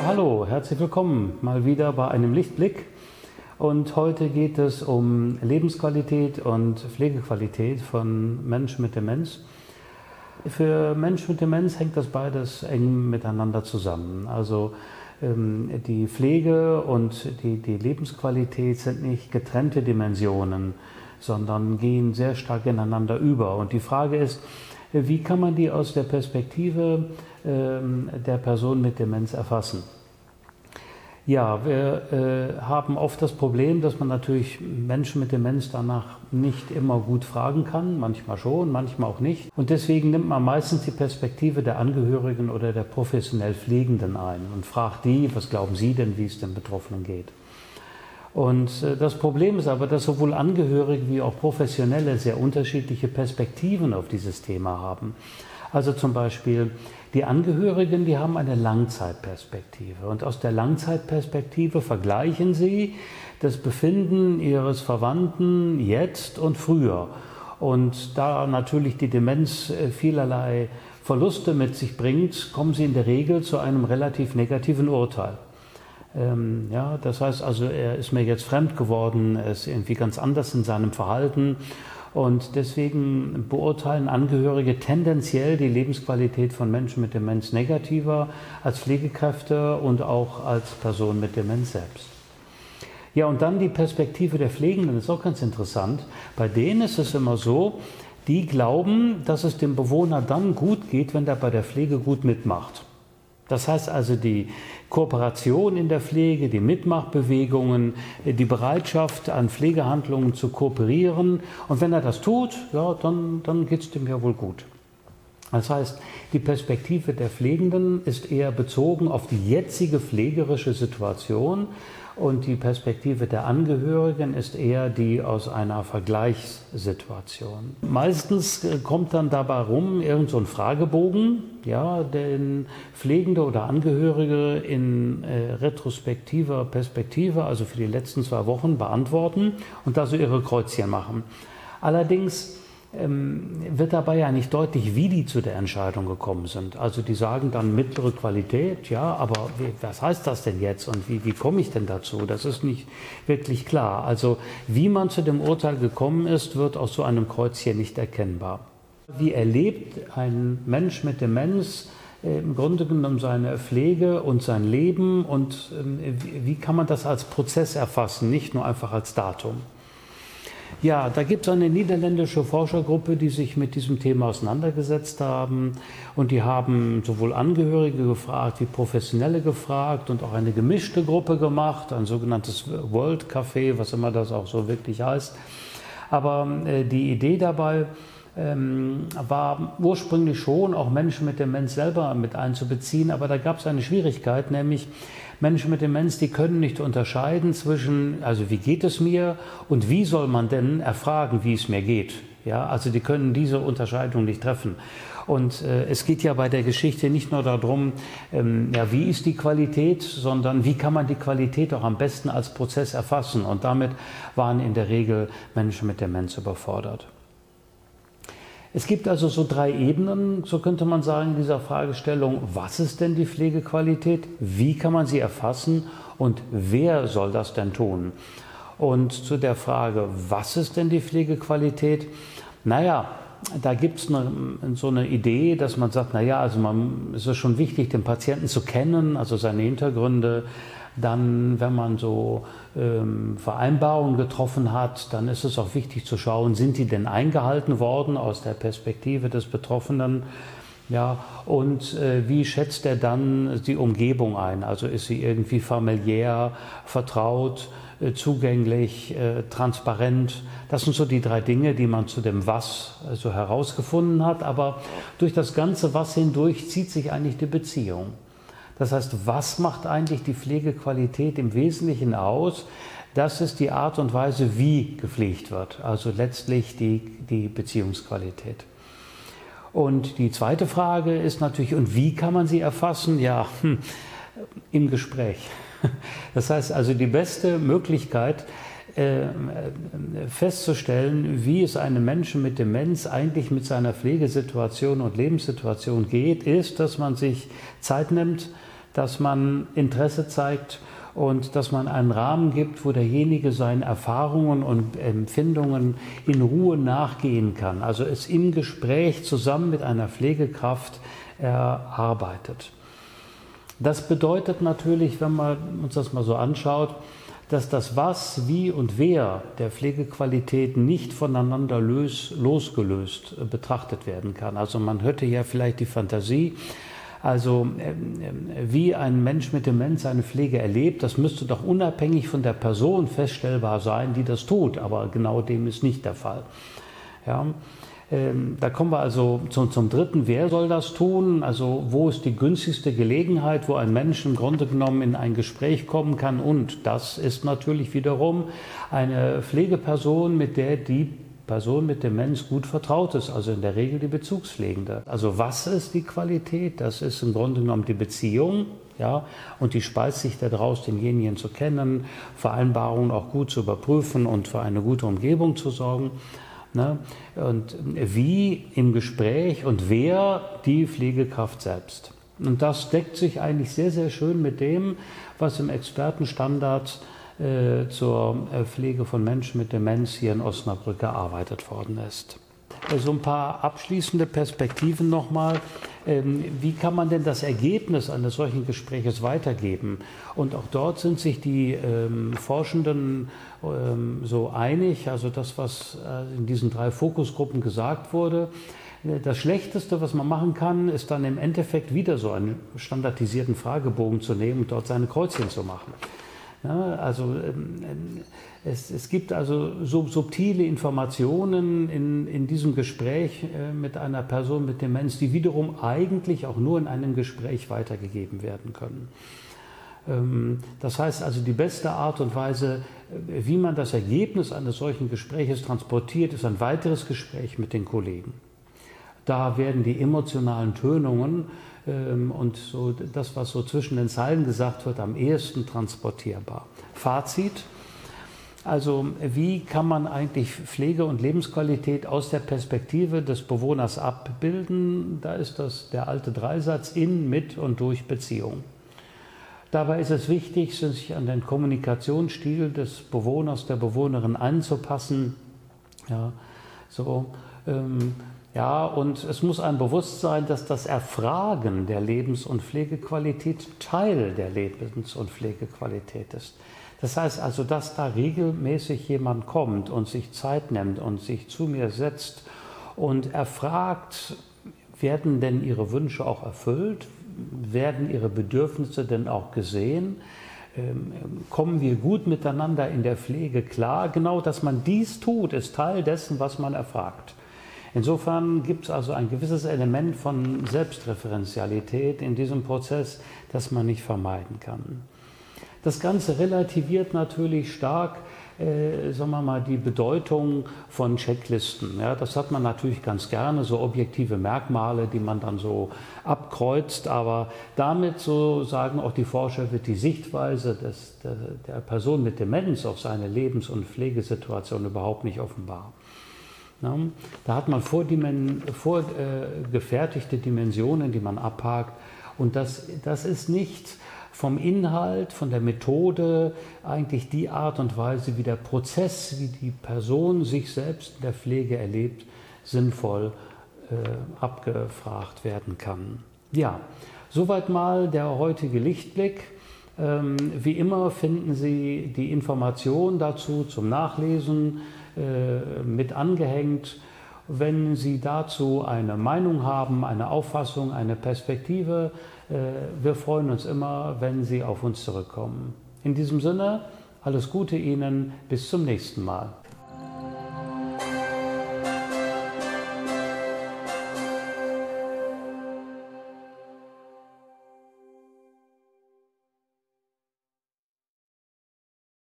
hallo, herzlich willkommen mal wieder bei einem Lichtblick. Und heute geht es um Lebensqualität und Pflegequalität von Mensch mit Demenz. Für Mensch mit Demenz hängt das beides eng miteinander zusammen. Also die Pflege und die Lebensqualität sind nicht getrennte Dimensionen, sondern gehen sehr stark ineinander über. Und die Frage ist, wie kann man die aus der Perspektive der Person mit Demenz erfassen? Ja, wir haben oft das Problem, dass man natürlich Menschen mit Demenz danach nicht immer gut fragen kann, manchmal schon, manchmal auch nicht. Und deswegen nimmt man meistens die Perspektive der Angehörigen oder der professionell Pflegenden ein und fragt die, was glauben Sie denn, wie es den Betroffenen geht? Und das Problem ist aber, dass sowohl Angehörige wie auch Professionelle sehr unterschiedliche Perspektiven auf dieses Thema haben. Also zum Beispiel die Angehörigen, die haben eine Langzeitperspektive und aus der Langzeitperspektive vergleichen sie das Befinden ihres Verwandten jetzt und früher. Und da natürlich die Demenz vielerlei Verluste mit sich bringt, kommen sie in der Regel zu einem relativ negativen Urteil. Ja, das heißt also, er ist mir jetzt fremd geworden, er ist irgendwie ganz anders in seinem Verhalten. Und deswegen beurteilen Angehörige tendenziell die Lebensqualität von Menschen mit Demenz negativer als Pflegekräfte und auch als Person mit Demenz selbst. Ja, und dann die Perspektive der Pflegenden ist auch ganz interessant. Bei denen ist es immer so, die glauben, dass es dem Bewohner dann gut geht, wenn er bei der Pflege gut mitmacht. Das heißt also, die Kooperation in der Pflege, die Mitmachbewegungen, die Bereitschaft, an Pflegehandlungen zu kooperieren. Und wenn er das tut, ja, dann geht es dem ja wohl gut. Das heißt, die Perspektive der Pflegenden ist eher bezogen auf die jetzige pflegerische Situation und die Perspektive der Angehörigen ist eher die aus einer Vergleichssituation. Meistens kommt dann dabei rum irgend so ein Fragebogen, ja, den Pflegende oder Angehörige in retrospektiver Perspektive, also für die letzten 2 Wochen, beantworten und da so ihre Kreuzchen machen. Allerdings wird dabei ja nicht deutlich, wie die zu der Entscheidung gekommen sind. Also die sagen dann mittlere Qualität, ja, aber was heißt das denn jetzt und wie komme ich denn dazu? Das ist nicht wirklich klar. Also wie man zu dem Urteil gekommen ist, wird aus so einem Kreuzchen nicht erkennbar. Wie erlebt ein Mensch mit Demenz im Grunde genommen seine Pflege und sein Leben und wie kann man das als Prozess erfassen, nicht nur einfach als Datum? Ja, da gibt es eine niederländische Forschergruppe, die sich mit diesem Thema auseinandergesetzt haben und die haben sowohl Angehörige gefragt wie Professionelle gefragt und auch eine gemischte Gruppe gemacht, ein sogenanntes World Café, was immer das auch so wirklich heißt. Aber die Idee dabei war ursprünglich schon, auch Menschen mit Demenz selber mit einzubeziehen, aber da gab es eine Schwierigkeit, nämlich Menschen mit Demenz, die können nicht unterscheiden zwischen, also wie geht es mir und wie soll man denn erfragen, wie es mir geht. Ja, also die können diese Unterscheidung nicht treffen. Und es geht ja bei der Geschichte nicht nur darum, ja, wie ist die Qualität, sondern wie kann man die Qualität auch am besten als Prozess erfassen. Und damit waren in der Regel Menschen mit Demenz überfordert. Es gibt also so 3 Ebenen, so könnte man sagen, in dieser Fragestellung. Was ist denn die Pflegequalität? Wie kann man sie erfassen? Und wer soll das denn tun? Und zu der Frage, was ist denn die Pflegequalität? Naja, da gibt es so eine Idee, dass man sagt, naja, also es ist schon wichtig, den Patienten zu kennen, also seine Hintergründe. Dann, wenn man so Vereinbarungen getroffen hat, dann ist es auch wichtig zu schauen, sind die denn eingehalten worden aus der Perspektive des Betroffenen? Ja, und wie schätzt er dann die Umgebung ein? Also ist sie irgendwie familiär, vertraut, zugänglich, transparent? Das sind so die 3 Dinge, die man zu dem Was so herausgefunden hat. Aber durch das ganze Was hindurch zieht sich eigentlich die Beziehung. Das heißt, was macht eigentlich die Pflegequalität im Wesentlichen aus? Das ist die Art und Weise, wie gepflegt wird, also letztlich die Beziehungsqualität. Und die zweite Frage ist natürlich, und wie kann man sie erfassen? Ja, im Gespräch. Das heißt also, die beste Möglichkeit, festzustellen, wie es einem Menschen mit Demenz eigentlich mit seiner Pflegesituation und Lebenssituation geht, ist, dass man sich Zeit nimmt, dass man Interesse zeigt und dass man einen Rahmen gibt, wo derjenige seinen Erfahrungen und Empfindungen in Ruhe nachgehen kann. Also es im Gespräch zusammen mit einer Pflegekraft erarbeitet. Das bedeutet natürlich, wenn man uns das mal so anschaut, dass das Was, Wie und Wer der Pflegequalität nicht voneinander losgelöst betrachtet werden kann. Also man hätte ja vielleicht die Fantasie, also wie ein Mensch mit Demenz eine Pflege erlebt, das müsste doch unabhängig von der Person feststellbar sein, die das tut, aber genau dem ist nicht der Fall. Ja. Da kommen wir also zum dritten, wer soll das tun? Also wo ist die günstigste Gelegenheit, wo ein Mensch im Grunde genommen in ein Gespräch kommen kann? Und das ist natürlich wiederum eine Pflegeperson, mit der die Person mit Demenz gut vertraut ist, also in der Regel die Bezugspflegende. Also was ist die Qualität? Das ist im Grunde genommen die Beziehung, ja, und die speist sich daraus, denjenigen zu kennen, Vereinbarungen auch gut zu überprüfen und für eine gute Umgebung zu sorgen. Ne? Und wie im Gespräch und wer die Pflegekraft selbst. Und das deckt sich eigentlich sehr, sehr schön mit dem, was im Expertenstandard zur Pflege von Menschen mit Demenz hier in Osnabrück erarbeitet worden ist. So ein paar abschließende Perspektiven nochmal. Wie kann man denn das Ergebnis eines solchen Gespräches weitergeben? Und auch dort sind sich die Forschenden so einig, also das, was in diesen 3 Fokusgruppen gesagt wurde. Das Schlechteste, was man machen kann, ist dann im Endeffekt wieder so einen standardisierten Fragebogen zu nehmen und dort seine Kreuzchen zu machen. Ja, also es gibt also so subtile Informationen in diesem Gespräch mit einer Person mit Demenz, die wiederum eigentlich auch nur in einem Gespräch weitergegeben werden können. Das heißt also, die beste Art und Weise, wie man das Ergebnis eines solchen Gespräches transportiert, ist ein weiteres Gespräch mit den Kollegen. Da werden die emotionalen Tönungen und so das, was so zwischen den Zeilen gesagt wird, am ehesten transportierbar. Fazit: Also wie kann man eigentlich Pflege und Lebensqualität aus der Perspektive des Bewohners abbilden? Da ist das der alte Dreisatz: in, mit und durch Beziehung. Dabei ist es wichtig, sich an den Kommunikationsstil des Bewohners, der Bewohnerin anzupassen. Ja, so, ja, und es muss einem bewusst sein, dass das Erfragen der Lebens- und Pflegequalität Teil der Lebens- und Pflegequalität ist. Das heißt also, dass da regelmäßig jemand kommt und sich Zeit nimmt und sich zu mir setzt und erfragt, werden denn Ihre Wünsche auch erfüllt? Werden Ihre Bedürfnisse denn auch gesehen? Kommen wir gut miteinander in der Pflege klar? Genau, dass man dies tut, ist Teil dessen, was man erfragt. Insofern gibt es also ein gewisses Element von Selbstreferenzialität in diesem Prozess, das man nicht vermeiden kann. Das Ganze relativiert natürlich stark, sagen wir mal, die Bedeutung von Checklisten. Ja, das hat man natürlich ganz gerne, so objektive Merkmale, die man dann so abkreuzt, aber damit, so sagen auch die Forscher, wird die Sichtweise der Person mit Demenz auf seine Lebens- und Pflegesituation überhaupt nicht offenbar. Ja, da hat man vorgefertigte Dimensionen, die man abhakt, und das ist nicht vom Inhalt, von der Methode eigentlich die Art und Weise, wie der Prozess, wie die Person sich selbst in der Pflege erlebt, sinnvoll abgefragt werden kann. Ja, soweit mal der heutige Lichtblick. Wie immer finden Sie die Informationen dazu zum Nachlesen mit angehängt. Wenn Sie dazu eine Meinung haben, eine Auffassung, eine Perspektive, wir freuen uns immer, wenn Sie auf uns zurückkommen. In diesem Sinne, alles Gute Ihnen, bis zum nächsten Mal.